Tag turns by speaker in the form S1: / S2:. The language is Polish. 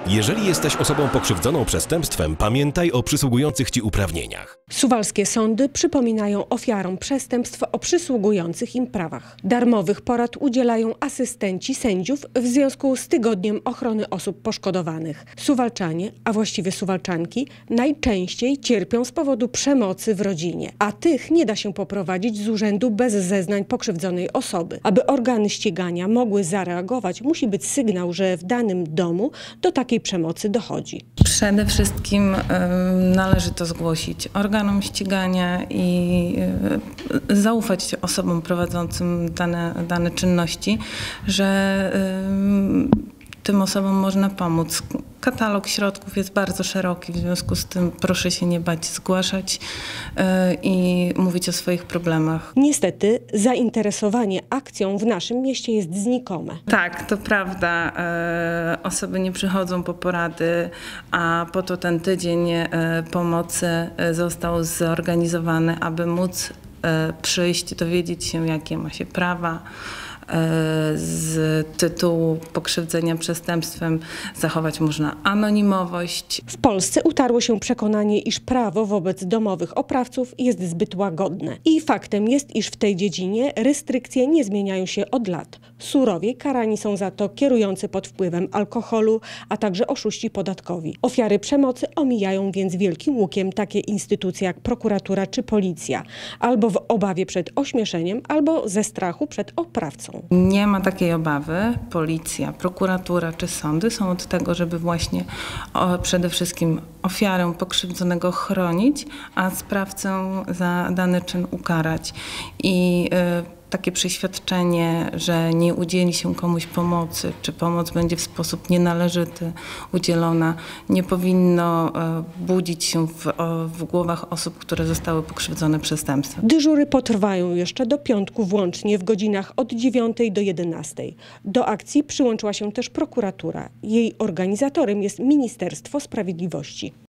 S1: Jeżeli jesteś osobą pokrzywdzoną przestępstwem, pamiętaj o przysługujących Ci uprawnieniach.
S2: Suwalskie sądy przypominają ofiarom przestępstw o przysługujących im prawach. Darmowych porad udzielają asystenci sędziów w związku z Tygodniem Ochrony Osób Poszkodowanych. Suwalczanie, a właściwie Suwalczanki, najczęściej cierpią z powodu przemocy w rodzinie, a tych nie da się poprowadzić z urzędu bez zeznań pokrzywdzonej osoby. Aby organy ścigania mogły zareagować, musi być sygnał, że w danym domu do takiej przemocy dochodzi.
S3: Przede wszystkim należy to zgłosić organom ścigania i zaufać osobom prowadzącym dane czynności, że tym osobom można pomóc. Katalog środków jest bardzo szeroki, w związku z tym proszę się nie bać zgłaszać i mówić o swoich problemach.
S2: Niestety zainteresowanie akcją w naszym mieście jest znikome.
S3: Tak, to prawda. Osoby nie przychodzą po porady, a po to ten tydzień pomocy został zorganizowany, aby móc przyjść, dowiedzieć się, jakie ma się prawa. Z tytułu pokrzywdzenia przestępstwem zachować można anonimowość.
S2: W Polsce utarło się przekonanie, iż prawo wobec domowych oprawców jest zbyt łagodne. I faktem jest, iż w tej dziedzinie restrykcje nie zmieniają się od lat. Surowie karani są za to kierujący pod wpływem alkoholu, a także oszuści podatkowi. Ofiary przemocy omijają więc wielkim łukiem takie instytucje jak prokuratura czy policja, albo w obawie przed ośmieszeniem, albo ze strachu przed oprawcą.
S3: Nie ma takiej obawy. Policja, prokuratura czy sądy są od tego, żeby właśnie przede wszystkim ofiarę pokrzywdzonego chronić, a sprawcę za dany czyn ukarać. I takie przeświadczenie, że nie udzieli się komuś pomocy, czy pomoc będzie w sposób nienależyty udzielona, nie powinno budzić się w głowach osób, które zostały pokrzywdzone przestępstwem.
S2: Dyżury potrwają jeszcze do piątku włącznie w godzinach od 9 do 11. Do akcji przyłączyła się też prokuratura. Jej organizatorem jest Ministerstwo Sprawiedliwości.